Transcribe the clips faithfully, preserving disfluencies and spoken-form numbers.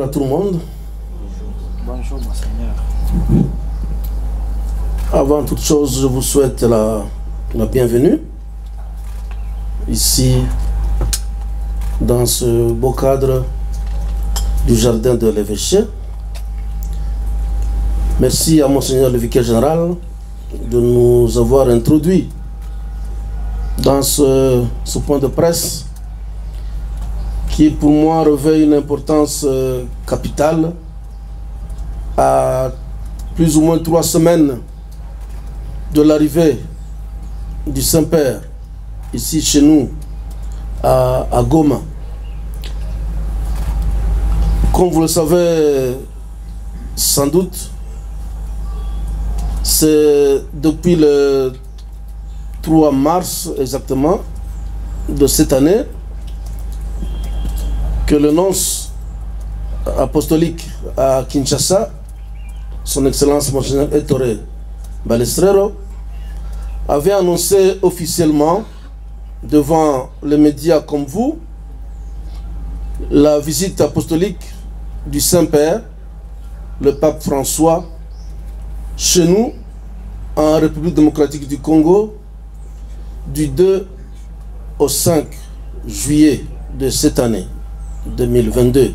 à tout le monde. Bonjour, Monseigneur. Avant toute chose, je vous souhaite la, la bienvenue ici dans ce beau cadre du jardin de l'évêché. Merci à Monseigneur le vicaire général de nous avoir introduits dans ce, ce point de presse qui pour moi revêt une importance euh, capitale à plus ou moins trois semaines de l'arrivée du Saint-Père ici chez nous à, à Goma. Comme vous le savez sans doute, c'est depuis le trois mars exactement de cette année que le nonce apostolique à Kinshasa, son Excellence Monseigneur Ettore Balestrero, avait annoncé officiellement devant les médias comme vous la visite apostolique du Saint-Père, le pape François, chez nous, en République démocratique du Congo, du deux au cinq juillet de cette année deux mille vingt-deux.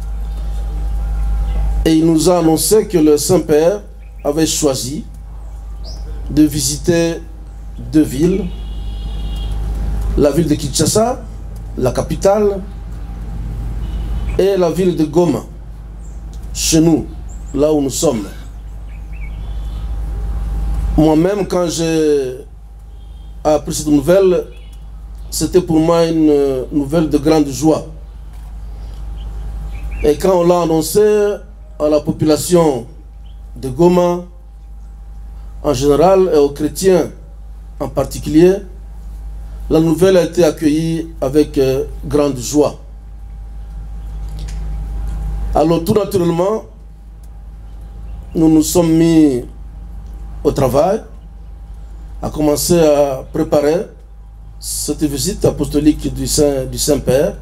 Et il nous a annoncé que le Saint-Père avait choisi de visiter deux villes, la ville de Kinshasa, la capitale, et la ville de Goma, chez nous, là où nous sommes. Moi-même, quand j'ai appris cette nouvelle, c'était pour moi une nouvelle de grande joie. Et quand on l'a annoncé à la population de Goma en général et aux chrétiens en particulier, la nouvelle a été accueillie avec euh, grande joie. Alors tout naturellement, nous nous sommes mis au travail, à commencer à préparer cette visite apostolique du Saint, du Saint-Père.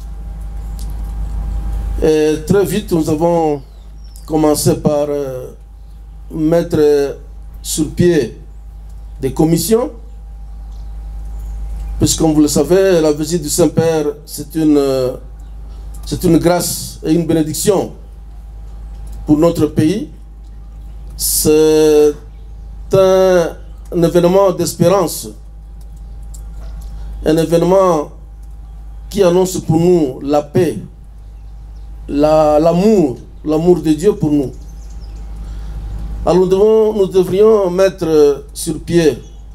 Et très vite, nous avons commencé par euh, mettre sur pied des commissions, puisque comme vous le savez, la visite du Saint-Père, c'est une, euh, c'est une grâce et une bénédiction pour notre pays. C'est un, un événement d'espérance, un événement qui annonce pour nous la paix, l'amour, la, l'amour de Dieu pour nous. Alors nous, devons, nous devrions mettre sur pied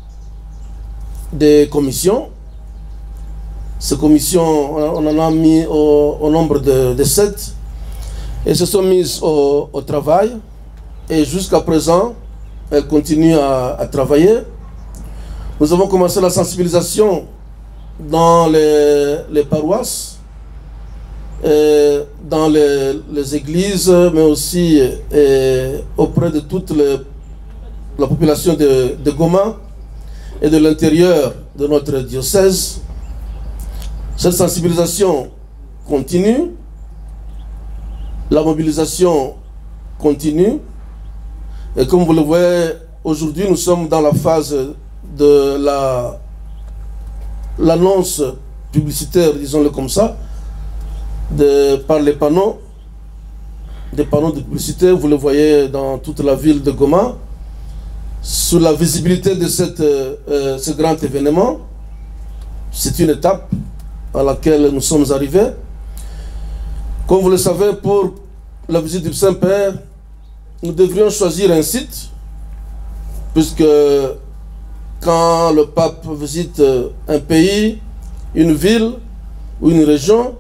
des commissions. Ces commissions, on en a mis au, au nombre de, de sept, et se sont mises au, au travail, et jusqu'à présent, elles continuent à, à travailler. Nous avons commencé la sensibilisation dans les, les paroisses, et dans les, les églises, mais aussi et auprès de toute les, la population de, de Goma et de l'intérieur de notre diocèse. Cette sensibilisation continue, la mobilisation continue, et comme vous le voyez, aujourd'hui nous sommes dans la phase de la l'annonce publicitaire, disons-le comme ça, de, par les panneaux, des panneaux de publicité, vous le voyez dans toute la ville de Goma, sur la visibilité de cette, euh, ce grand événement. C'est une étape à laquelle nous sommes arrivés. Comme vous le savez, pour la visite du Saint-Père, nous devrions choisir un site, puisque quand le pape visite un pays, une ville ou une région,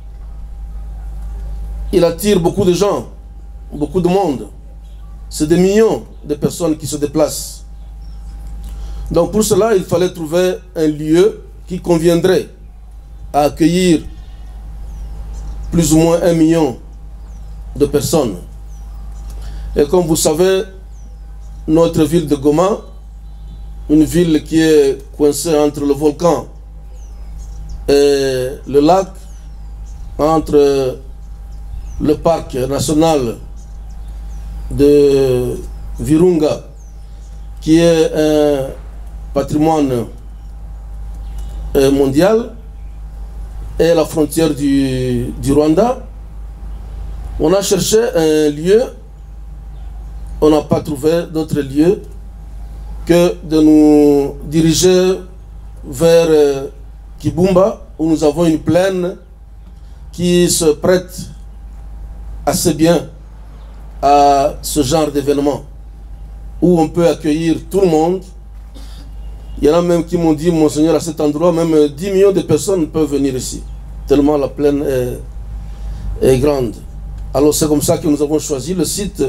il attire beaucoup de gens, beaucoup de monde. C'est des millions de personnes qui se déplacent. Donc pour cela, il fallait trouver un lieu qui conviendrait à accueillir plus ou moins un million de personnes. Et comme vous savez, notre ville de Goma, une ville qui est coincée entre le volcan et le lac, entre le parc national de Virunga, qui est un patrimoine mondial, et la frontière du, du Rwanda. On a cherché un lieu, on n'a pas trouvé d'autre lieu que de nous diriger vers Kibumba, où nous avons une plaine qui se prête assez bien à ce genre d'événement, où on peut accueillir tout le monde. Il y en a même qui m'ont dit, Monseigneur, à cet endroit, même dix millions de personnes peuvent venir ici, tellement la plaine est, est grande. Alors c'est comme ça que nous avons choisi le site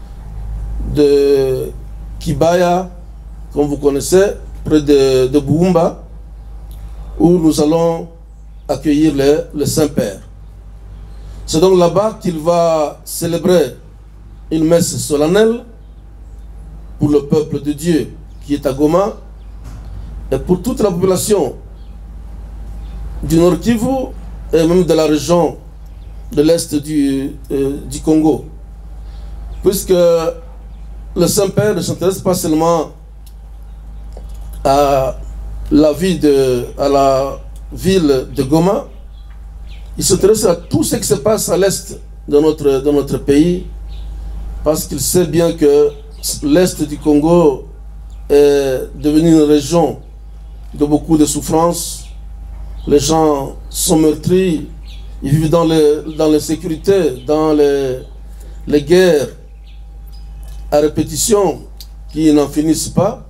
de Kibaya, comme vous connaissez, près de, de Buumba, où nous allons accueillir le, le Saint-Père. C'est donc là-bas qu'il va célébrer une messe solennelle pour le peuple de Dieu qui est à Goma et pour toute la population du Nord Kivu et même de la région de l'Est du, euh, du Congo. Puisque le Saint-Père ne s'intéresse pas seulement à la vie de, à la ville de Goma, il s'intéresse à tout ce qui se passe à l'Est de notre, de notre pays, parce qu'il sait bien que l'Est du Congo est devenu une région de beaucoup de souffrances. Les gens sont meurtris, ils vivent dans l'insécurité, dans, dans les, les guerres à répétition qui n'en finissent pas.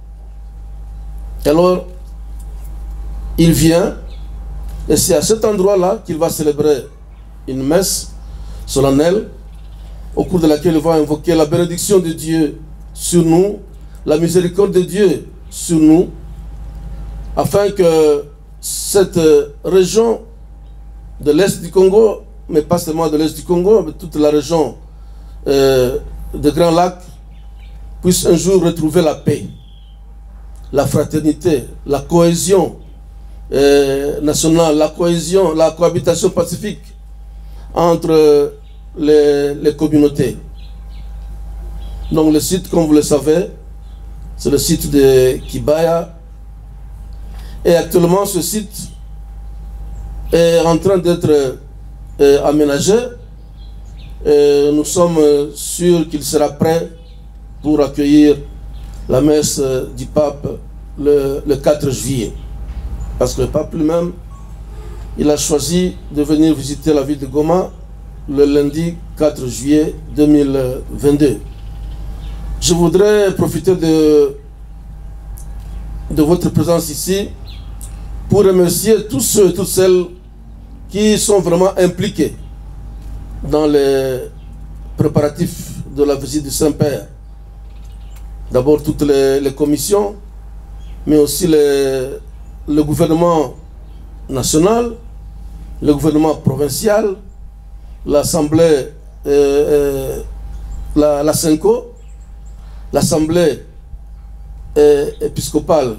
Alors, il vient, et c'est à cet endroit-là qu'il va célébrer une messe solennelle, au cours de laquelle il va invoquer la bénédiction de Dieu sur nous, la miséricorde de Dieu sur nous, afin que cette région de l'Est du Congo, mais pas seulement de l'Est du Congo, mais toute la région euh, des Grands Lacs, puisse un jour retrouver la paix, la fraternité, la cohésion euh, nationale, la cohésion, la cohabitation pacifique entre les, les communautés. Donc le site, comme vous le savez, c'est le site de Kibaya. Et actuellement, ce site est en train d'être euh, aménagé. Et nous sommes sûrs qu'il sera prêt pour accueillir la messe du pape le, le quatre juillet. Parce que le pape lui-même, il a choisi de venir visiter la ville de Goma le lundi quatre juillet deux mille vingt-deux. Je voudrais profiter de, de votre présence ici pour remercier tous ceux et toutes celles qui sont vraiment impliqués dans les préparatifs de la visite du Saint-Père. D'abord toutes les, les commissions, mais aussi les, le gouvernement national, le gouvernement provincial, l'Assemblée, euh, euh, la, la Senko, l'Assemblée euh, épiscopale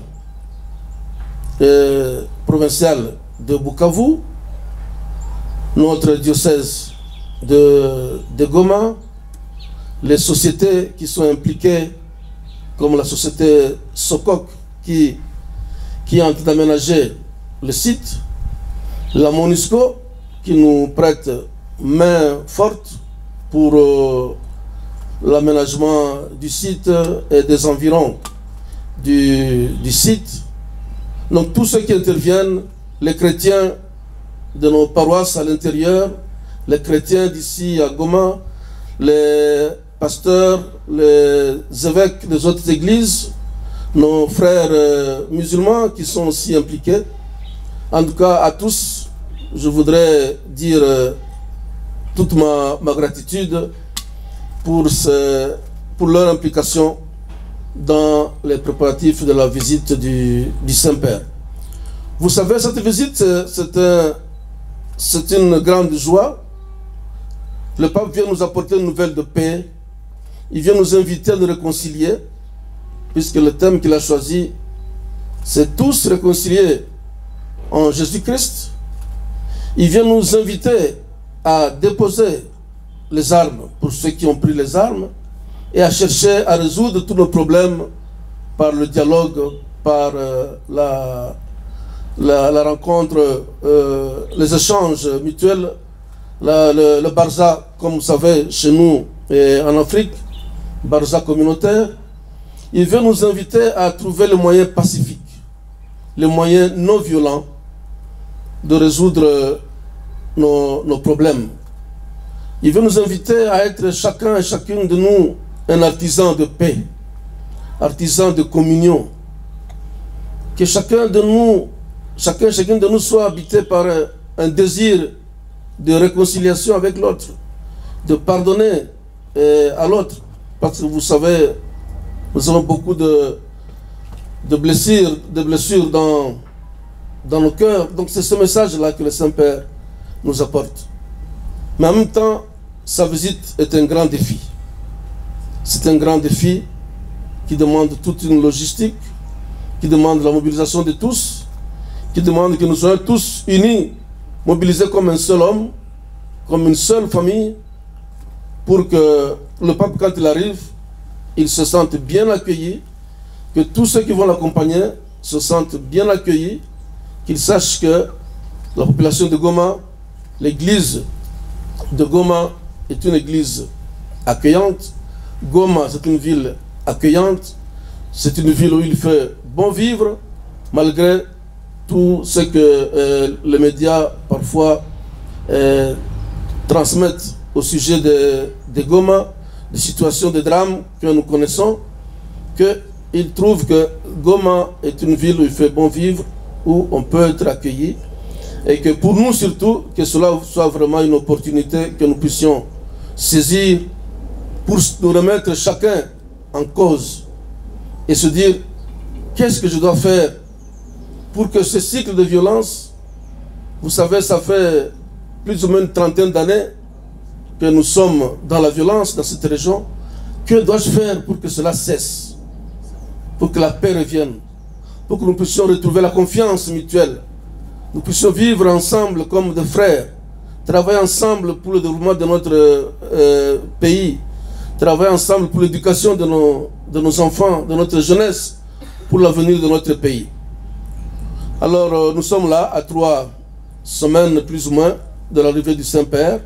euh, provinciale de Bukavu, notre diocèse de, de Goma, les sociétés qui sont impliquées, comme la société Sokok qui, qui est en train d'aménager le site, la MONUSCO qui nous prête main forte pour euh, l'aménagement du site et des environs du, du site. Donc tous ceux qui interviennent, les chrétiens de nos paroisses à l'intérieur, les chrétiens d'ici à Goma, les pasteurs, les évêques des autres églises, nos frères euh, musulmans qui sont aussi impliqués. En tout cas, à tous, je voudrais dire euh, toute ma, ma gratitude pour, ce, pour leur implication dans les préparatifs de la visite du, du Saint-Père. Vous savez, cette visite, c'est un, c'est une grande joie. Le pape vient nous apporter une nouvelle de paix. Il vient nous inviter à nous réconcilier, puisque le thème qu'il a choisi, c'est tous réconciliés en Jésus-Christ. Il vient nous inviter à déposer les armes pour ceux qui ont pris les armes et à chercher à résoudre tous nos problèmes par le dialogue, par euh, la, la, la rencontre, euh, les échanges mutuels, la, le, le Barza, comme vous savez, chez nous et en Afrique, Barza communautaire. Il veut nous inviter à trouver les moyens pacifiques, les moyens non violents de résoudre nos, nos problèmes. Il veut nous inviter à être chacun et chacune de nous un artisan de paix, artisan de communion. Que chacun de nous, chacun et chacune de nous soit habité par un, un désir de réconciliation avec l'autre, de pardonner euh, à l'autre. Parce que vous savez, nous avons beaucoup de, de blessures, de blessures dans, dans nos cœurs. Donc c'est ce message-là que le Saint-Père nous apporte. Mais en même temps, sa visite est un grand défi. C'est un grand défi qui demande toute une logistique, qui demande la mobilisation de tous, qui demande que nous soyons tous unis, mobilisés comme un seul homme, comme une seule famille, pour que le pape, quand il arrive, il se sente bien accueilli, que tous ceux qui vont l'accompagner se sentent bien accueillis, qu'ils sachent que la population de Goma, l'église de Goma est une église accueillante. Goma, c'est une ville accueillante. C'est une ville où il fait bon vivre, malgré tout ce que euh, les médias parfois euh, transmettent au sujet de, de Goma, des situations de drame que nous connaissons, qu'ils trouvent que Goma est une ville où il fait bon vivre, où on peut être accueilli, et que pour nous surtout, que cela soit vraiment une opportunité que nous puissions saisir pour nous remettre chacun en cause et se dire, qu'est-ce que je dois faire pour que ce cycle de violence, vous savez, ça fait plus ou moins une trentaine d'années que nous sommes dans la violence dans cette région, que dois-je faire pour que cela cesse, pour que la paix revienne, pour que nous puissions retrouver la confiance mutuelle, nous puissions vivre ensemble comme des frères, travailler ensemble pour le développement de notre euh, pays, travailler ensemble pour l'éducation de nos, de nos enfants, de notre jeunesse, pour l'avenir de notre pays. Alors euh, nous sommes là à trois semaines plus ou moins de l'arrivée du Saint-Père.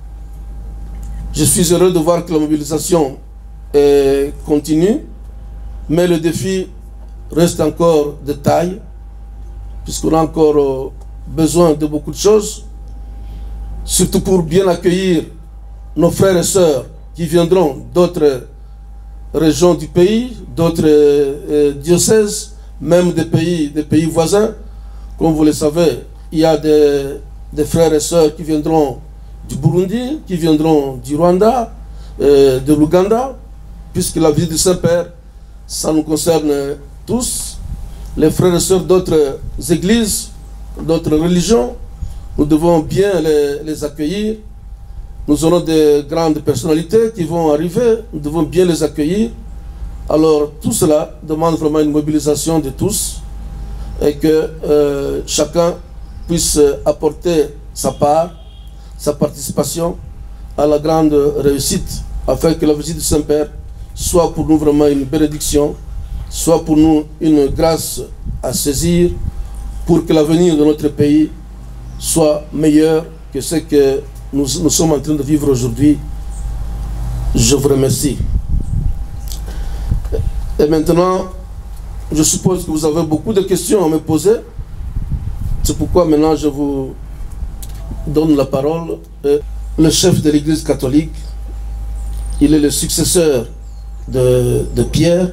Je suis heureux de voir que la mobilisation est continue, mais le défi reste encore de taille, puisqu'on a encore euh, besoin de beaucoup de choses, surtout pour bien accueillir nos frères et sœurs qui viendront d'autres régions du pays, d'autres euh, diocèses, même des pays, des pays voisins. Comme vous le savez, il y a des, des frères et sœurs qui viendront du Burundi, qui viendront du Rwanda, euh, de l'Ouganda, puisque la visite du Saint-Père, ça nous concerne tous, les frères et sœurs d'autres églises, d'autres religions. Nous devons bien les, les accueillir. Nous aurons des grandes personnalités qui vont arriver, nous devons bien les accueillir. Alors tout cela demande vraiment une mobilisation de tous et que euh, chacun puisse apporter sa part, sa participation à la grande réussite, afin que la visite du Saint-Père soit pour nous vraiment une bénédiction, soit pour nous une grâce à saisir pour que l'avenir de notre pays soit meilleur que ce que nous, nous sommes en train de vivre aujourd'hui. Je vous remercie. Et maintenant, je suppose que vous avez beaucoup de questions à me poser. C'est pourquoi maintenant je vous donne la parole. Le chef de l'Église catholique, il est le successeur de, de Pierre.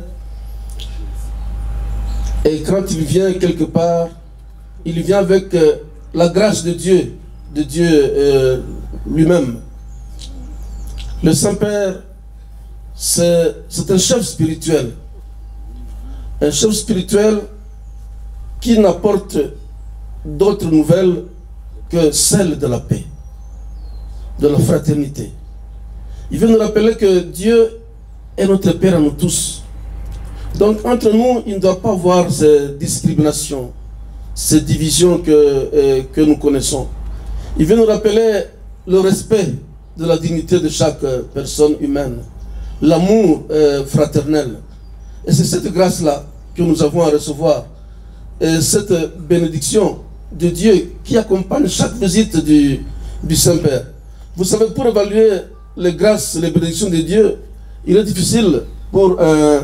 Et quand il vient quelque part, il vient avec euh, la grâce de Dieu, de Dieu euh, lui-même. Le Saint-Père, c'est un chef spirituel. Un chef spirituel qui n'apporte d'autres nouvelles que celles de la paix, de la fraternité. Il veut nous rappeler que Dieu est notre Père à nous tous. Donc entre nous, il ne doit pas avoir ces discriminations, ces divisions que, euh, que nous connaissons. Il veut nous rappeler le respect de la dignité de chaque personne humaine, l'amour euh, fraternel. Et c'est cette grâce-là que nous avons à recevoir, et cette bénédiction de Dieu qui accompagne chaque visite du, du Saint-Père. Vous savez, pour évaluer les grâces, les bénédictions de Dieu, il est difficile pour euh,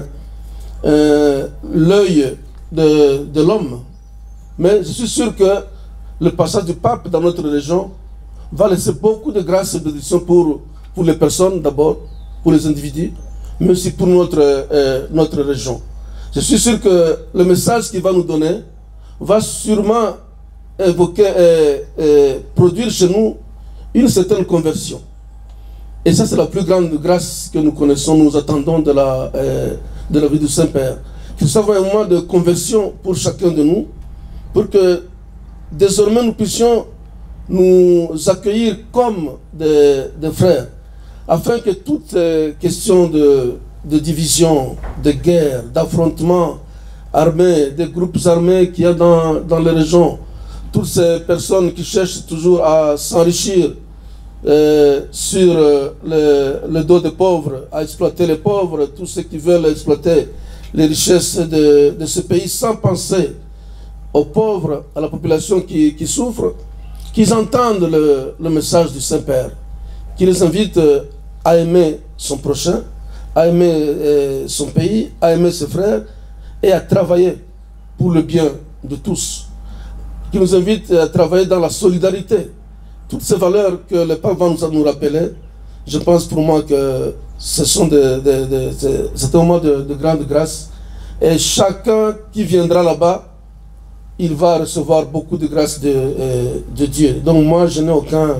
euh, l'œil de, de l'homme. Mais je suis sûr que le passage du pape dans notre région va laisser beaucoup de grâces et de bénédictions pour, pour les personnes d'abord, pour les individus, mais aussi pour notre, euh, notre région. Je suis sûr que le message qu'il va nous donner va sûrement évoquer, euh, euh, produire chez nous une certaine conversion. Et ça, c'est la plus grande grâce que nous connaissons, nous attendons de la, euh, de la vie du Saint-Père. Qu'il soit un moment de conversion pour chacun de nous, pour que désormais nous puissions nous accueillir comme des, des frères, afin que toute euh, question de, de division, de guerre, d'affrontement armé, des groupes armés qu'il y a dans, dans les régions, toutes ces personnes qui cherchent toujours à s'enrichir euh, sur euh, le, le dos des pauvres, à exploiter les pauvres, tous ceux qui veulent exploiter les richesses de, de ce pays sans penser aux pauvres, à la population qui, qui souffre, qu'ils entendent le, le message du Saint-Père, qui les invite à aimer son prochain, à aimer euh, son pays, à aimer ses frères et à travailler pour le bien de tous, qui nous invite à travailler dans la solidarité. Toutes ces valeurs que le pape va nous, nous rappeler, je pense pour moi que ce sont des, des, des, des, c'est un moment de, de grande grâce. Et chacun qui viendra là-bas, il va recevoir beaucoup de grâce de, euh, de Dieu. Donc moi, je n'ai aucun,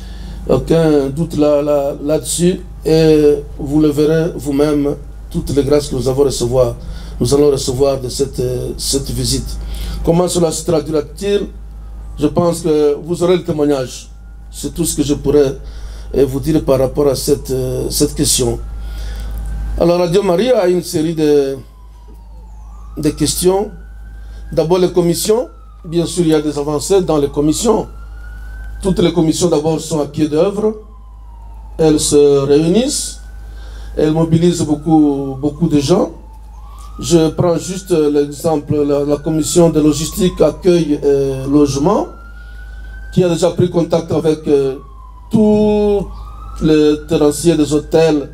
aucun doute là, là, là-dessus. Et vous le verrez vous-même, toutes les grâces que nous avons recevoir, nous allons recevoir de cette, cette visite. Comment cela se traduira-t-il? Je pense que vous aurez le témoignage. C'est tout ce que je pourrais vous dire par rapport à cette, cette question. Alors, Radio Maria a une série de, de questions. D'abord, les commissions. Bien sûr, il y a des avancées dans les commissions. Toutes les commissions, d'abord, sont à pied d'œuvre. Elles se réunissent. Elles mobilisent beaucoup, beaucoup de gens. Je prends juste l'exemple, la, la commission de logistique, accueil et logement, qui a déjà pris contact avec euh, tous les tenanciers des hôtels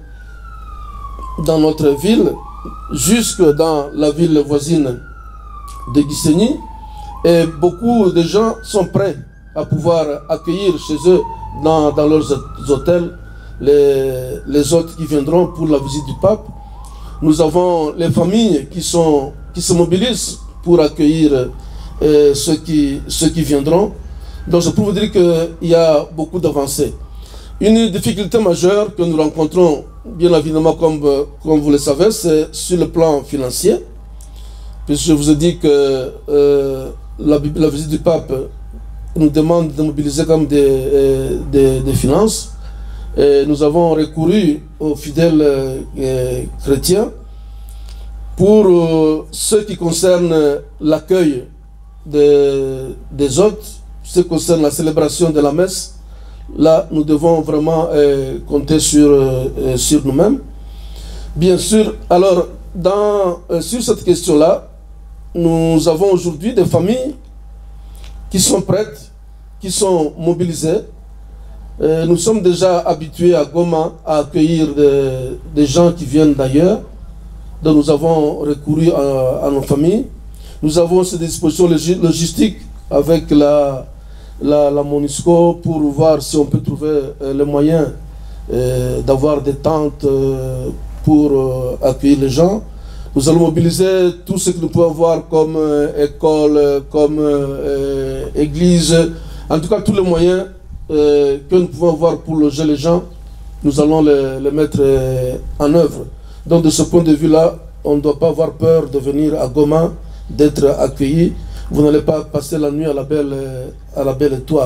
dans notre ville, jusque dans la ville voisine de Gisenyi. Et beaucoup de gens sont prêts à pouvoir accueillir chez eux, dans, dans leurs hôtels, les, les hôtes qui viendront pour la visite du pape. Nous avons les familles qui, sont, qui se mobilisent pour accueillir euh, ceux, qui, ceux qui viendront. Donc je peux vous dire qu'il y a beaucoup d'avancées. Une difficulté majeure que nous rencontrons, bien évidemment, comme, comme vous le savez, c'est sur le plan financier. Puisque je vous ai dit que euh, la, la visite du pape nous demande de mobiliser comme des, euh, des, des finances. Et nous avons recouru aux fidèles euh, chrétiens pour euh, ce qui concerne l'accueil de, des hôtes, ce qui concerne la célébration de la messe. Là, nous devons vraiment euh, compter sur, euh, sur nous-mêmes. Bien sûr, alors, dans, euh, sur cette question-là, nous avons aujourd'hui des familles qui sont prêtes, qui sont mobilisées. Euh, nous sommes déjà habitués à Goma à accueillir des, des gens qui viennent d'ailleurs. Donc nous avons recouru à, à nos familles. Nous avons ces dispositions logistiques avec la, la, la MONUSCO pour voir si on peut trouver euh, les moyens euh, d'avoir des tentes euh, pour euh, accueillir les gens. Nous allons mobiliser tout ce que nous pouvons voir comme euh, école, comme euh, église, en tout cas tous les moyens euh, que nous pouvons avoir pour loger les gens, nous allons les, les mettre euh, en œuvre. Donc de ce point de vue-là, on ne doit pas avoir peur de venir à Goma, d'être accueilli. Vous n'allez pas passer la nuit à la belle, à la belle étoile.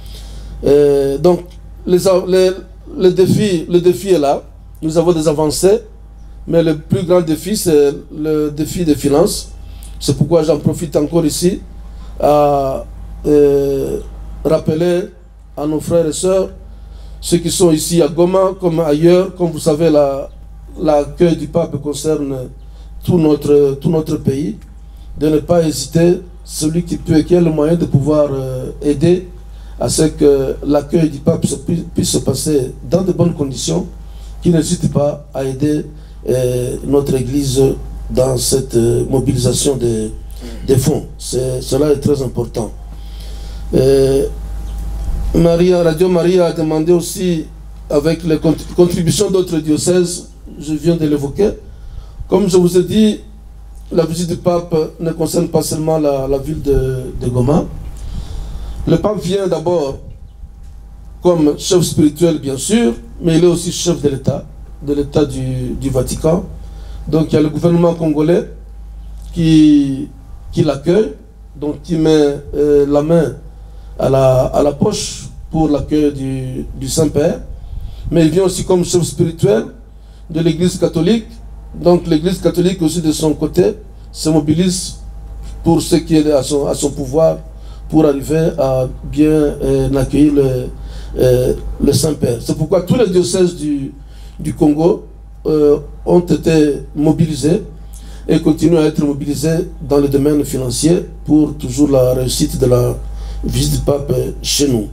Euh, donc les, les, le, défi, le défi est là, nous avons des avancées. Mais le plus grand défi, c'est le défi des finances. C'est pourquoi j'en profite encore ici à euh, rappeler à nos frères et sœurs ceux qui sont ici à Goma comme ailleurs. Comme vous savez, l'accueil du pape concerne tout notre, tout notre pays. De ne pas hésiter, celui qui peut, qui a le moyen de pouvoir euh, aider à ce que l'accueil du pape se, puisse se passer dans de bonnes conditions, qui n'hésite pas à aider euh, notre Église dans cette euh, mobilisation des, des fonds. Cela est très important. Euh, Maria, Radio Maria a demandé aussi, avec les contributions d'autres diocèses, je viens de l'évoquer. Comme je vous ai dit, la visite du pape ne concerne pas seulement la, la ville de, de Goma. Le pape vient d'abord comme chef spirituel, bien sûr, mais il est aussi chef de l'État, de l'État du, du Vatican. Donc il y a le gouvernement congolais qui, qui l'accueille, donc qui met euh, la main à la, à la poche pour l'accueil du, du Saint-Père. Mais il vient aussi comme chef spirituel de l'Église catholique. Donc l'Église catholique aussi de son côté se mobilise pour ce qui est à son, à son pouvoir pour arriver à bien euh, accueillir le, euh, le Saint-Père. C'est pourquoi tous les diocèses du, du Congo euh, ont été mobilisés et continuent à être mobilisés dans le domaine financier pour toujours la réussite de la visite du pape chez nous.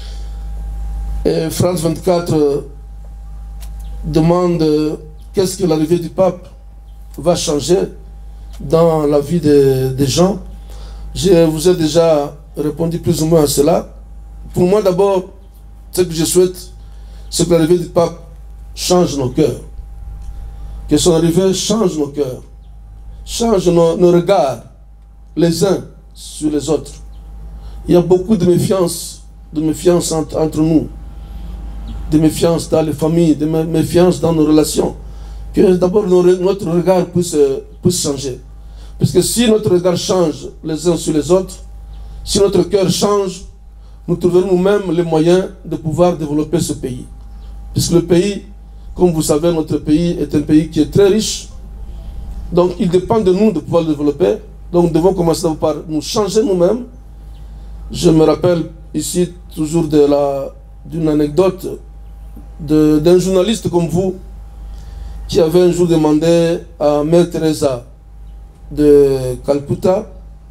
Et France vingt-quatre demande qu'est-ce que l'arrivée du pape va changer dans la vie des, des gens. Je vous ai déjà répondu plus ou moins à cela. Pour moi d'abord, ce que je souhaite, c'est que l'arrivée du pape change nos cœurs. Que son arrivée change nos cœurs, change nos, nos regards, les uns sur les autres. Il y a beaucoup de méfiance, de méfiance entre, entre nous, de méfiance dans les familles, de méfiance dans nos relations. Que d'abord notre regard puisse, puisse changer. Parce que si notre regard change les uns sur les autres, si notre cœur change, nous trouverons nous-mêmes les moyens de pouvoir développer ce pays. Puisque le pays, comme vous savez, notre pays est un pays qui est très riche. Donc il dépend de nous de pouvoir le développer. Donc nous devons commencer par nous changer nous-mêmes. Je me rappelle ici toujours de la, d'une anecdote de, d'un journaliste comme vous qui avait un jour demandé à Mère Teresa de Calcutta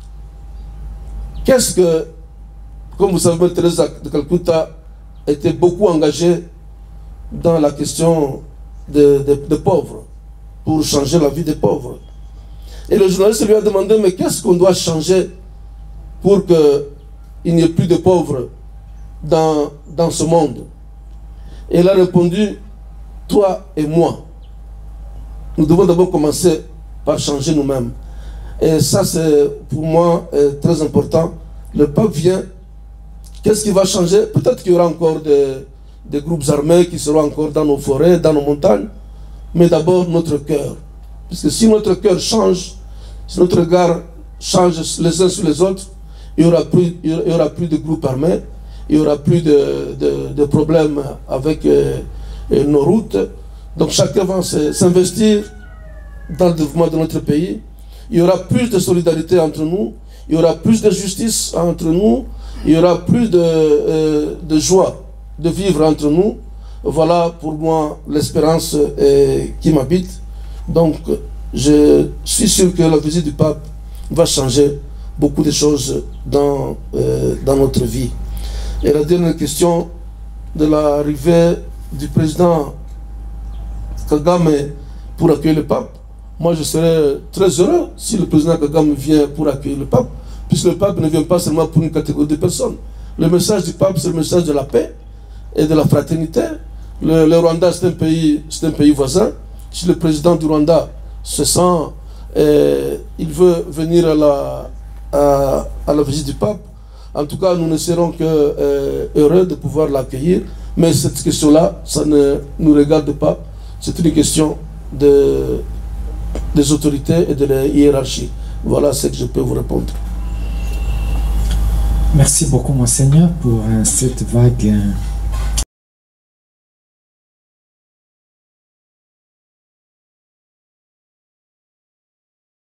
qu'est-ce que, comme vous savez, Mère Teresa de Calcutta était beaucoup engagée dans la question des de, de pauvres, pour changer la vie des pauvres. Et le journaliste lui a demandé, mais qu'est-ce qu'on doit changer pour qu'il n'y ait plus de pauvres dans, dans ce monde? Et il a répondu, toi et moi. Nous devons d'abord commencer par changer nous-mêmes. Et ça, c'est pour moi très important. Le pape vient. Qu'est-ce qui va changer? Peut-être qu'il y aura encore des, des groupes armés qui seront encore dans nos forêts, dans nos montagnes. Mais d'abord, notre cœur. Parce que si notre cœur change, si notre regard change les uns sur les autres, il n'y aura plus, il y aura plus de groupes armés, il n'y aura plus de, de, de problèmes avec euh, nos routes. Donc chacun va s'investir dans le développement de notre pays. Il y aura plus de solidarité entre nous, il y aura plus de justice entre nous, il y aura plus de, euh, de joie de vivre entre nous. Voilà pour moi l'espérance euh, qui m'habite. Donc je suis sûr que la visite du pape va changer beaucoup de choses dans, euh, dans notre vie. Et la dernière question de l'arrivée du président Kagame pour accueillir le pape. Moi, je serais très heureux si le président Kagame vient pour accueillir le pape, puisque le pape ne vient pas seulement pour une catégorie de personnes. Le message du pape, c'est le message de la paix et de la fraternité. Le, le Rwanda, c'est un pays, c'est un pays voisin. Si le président du Rwanda se sent, euh, il veut venir à la, à, à la visite du pape, en tout cas, nous ne serons que euh, heureux de pouvoir l'accueillir. Mais cette question-là, ça ne nous regarde pas. C'est une question de, des autorités et de la hiérarchie. Voilà ce que je peux vous répondre. Merci beaucoup, Monseigneur, pour euh, cette vague. Euh